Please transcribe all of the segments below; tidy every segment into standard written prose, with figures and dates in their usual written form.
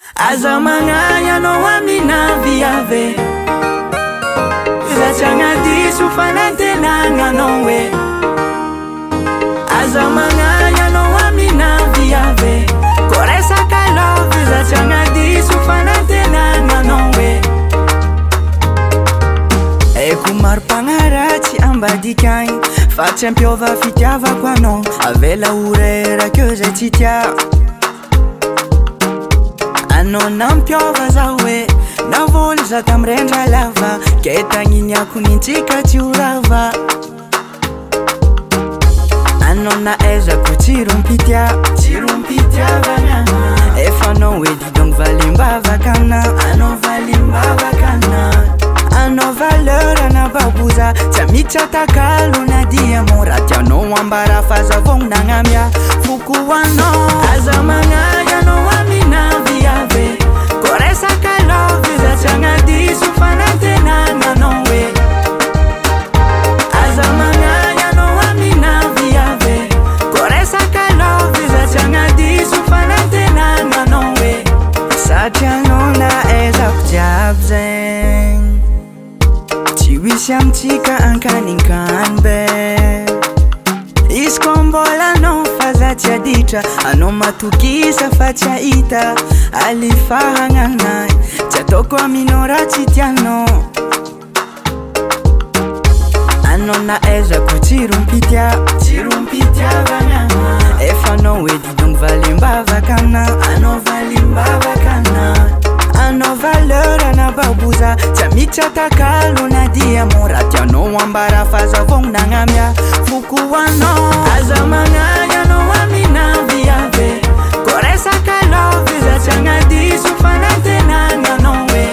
Aza magnagny anao amina viave Iza tsy agnadiso fanantenagna anao hoe Aza magnagny anao amina viave Ko resaka love iza tsy agnadiso fanantenagna anao hoe Eko maro mpagnaratsy ambadikagny Fa tsy ampiova fitiavako anao Avela oreraka zay tsy tia Anao nampiova za hoe Navoly za tamrendra lava Ke tagniniako nintsika tsy orava Anao naezako tsy rompitiavagna Efa anao hoe didongo valimbavaka amina Anao valimbavaka amina Anao valeur ana baboza Tsy amiditra takalo na dia mora Tianao ambara fazavogno nagnamia Foko anao Aza magnagny anao amina viave Ko resaka love iza tsy agnadiso fanantenagna anao hoe Aza magnagny anao amina viave Ko resaka love iza tsy agnadiso fanantenagna anao hoe Satria anao naezako jiaby zegny Tsy wisy amitsika ankaninkany be Izy ko mbola anao fa za tsy aditra Anao matokisa fa tsy ahita Alifahagnanay Tsy ataoko aminao raha tsy tianao Anao naezako tsy rompitiavagna Efa anao hoe didongo valimbavaka amina Anao valimbavaka amina Anao valeur ana baboza Tsy amiditra takalo na dia mora Tianao ambara fazavogno nagnamia Foko anao Aza magnagny anao amina viave Ko resaka love iza tsy agnadiso fanantenagna anao hoe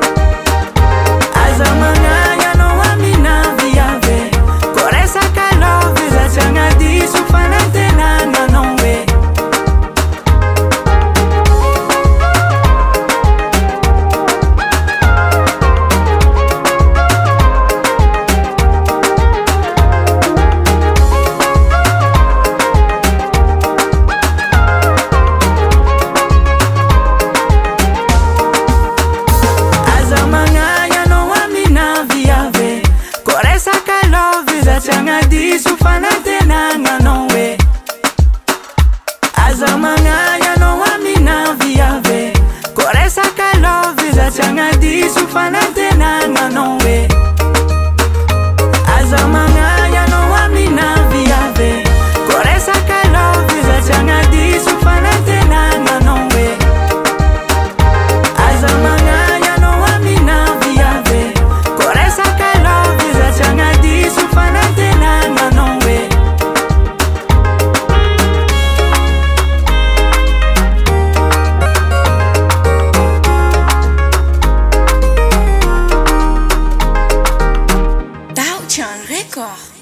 Aza magnagny anao amina viave Ko resaka love iza tsy agnadiso fanantenagna anao hoe Tsy agnadiso fanantenagna anao hoe Aza magnagny anao amina viave Ko resaka love iza tsy agnadiso fanantenagna anao hoe Aza magnagny anao amina viave Ko resaka love iza tsy agnadiso fanantenagna anao hoe Aza magnagny anao amina viave Ko resaka love iza tsy agnadiso fanantenagna anao hoe Daotian Record